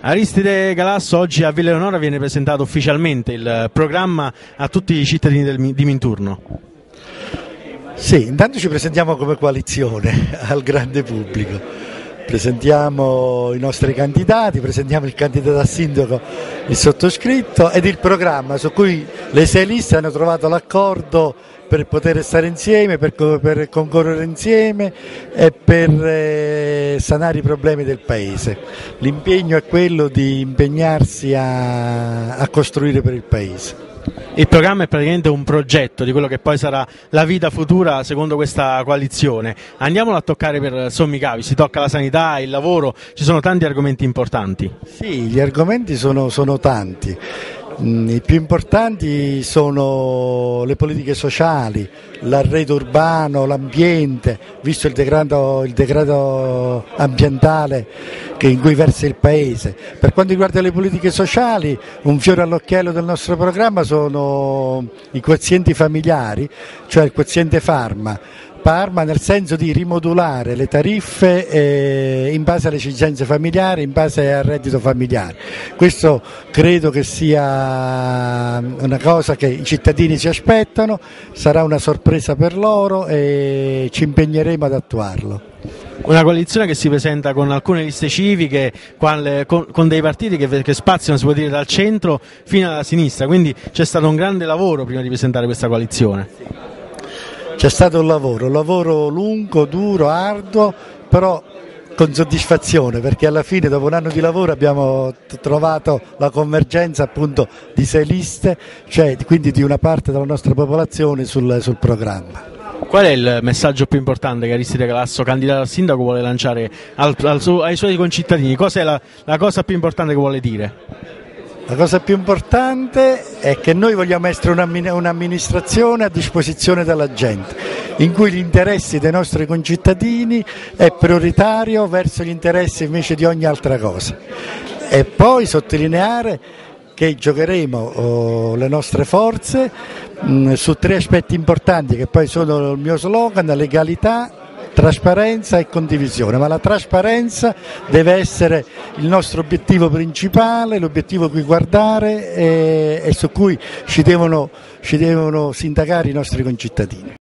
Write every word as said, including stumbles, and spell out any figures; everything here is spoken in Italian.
Aristide Galasso, oggi a Villa Eleonora viene presentato ufficialmente il programma a tutti i cittadini del, di Minturno. Sì, intanto ci presentiamo come coalizione al grande pubblico, presentiamo i nostri candidati, presentiamo il candidato a sindaco, il sottoscritto, ed il programma su cui le sei liste hanno trovato l'accordo per poter stare insieme, per, per concorrere insieme e per eh, sanare i problemi del Paese. L'impegno è quello di impegnarsi a, a costruire per il Paese. Il programma è praticamente un progetto di quello che poi sarà la vita futura secondo questa coalizione. Andiamolo a toccare per sommi capi, si tocca la sanità, il lavoro, ci sono tanti argomenti importanti. Sì, gli argomenti sono, sono tanti. I più importanti sono le politiche sociali, l'arredo urbano, l'ambiente, visto il decreto, il decreto ambientale che in cui versa il Paese. Per quanto riguarda le politiche sociali, un fiore all'occhiello del nostro programma sono i quozienti familiari, cioè il quoziente Farma. Parma nel senso di rimodulare le tariffe eh, in base alle esigenze familiari, in base al reddito familiare. Questo credo che sia una cosa che i cittadini si aspettano, sarà una sorpresa per loro e ci impegneremo ad attuarlo. Una coalizione che si presenta con alcune liste civiche, con, con dei partiti che, che spaziano, si può dire, dal centro fino alla sinistra, quindi c'è stato un grande lavoro prima di presentare questa coalizione. C'è stato un lavoro, un lavoro lungo, duro, arduo, però con soddisfazione, perché alla fine dopo un anno di lavoro abbiamo trovato la convergenza appunto di sei liste, cioè quindi di una parte della nostra popolazione sul, sul programma. Qual è il messaggio più importante che Aristide Galasso, candidato a sindaco, vuole lanciare al, al suo, ai suoi concittadini? Cos'è la, la cosa più importante che vuole dire? La cosa più importante è che noi vogliamo essere un'amministrazione a disposizione della gente, in cui gli interessi dei nostri concittadini è prioritario verso gli interessi invece di ogni altra cosa. E poi sottolineare che giocheremo oh, le nostre forze mh, su tre aspetti importanti che poi sono il mio slogan: legalità, trasparenza e condivisione, ma la trasparenza deve essere il nostro obiettivo principale, l'obiettivo a cui guardare e, e su cui ci devono, ci devono sindacare i nostri concittadini.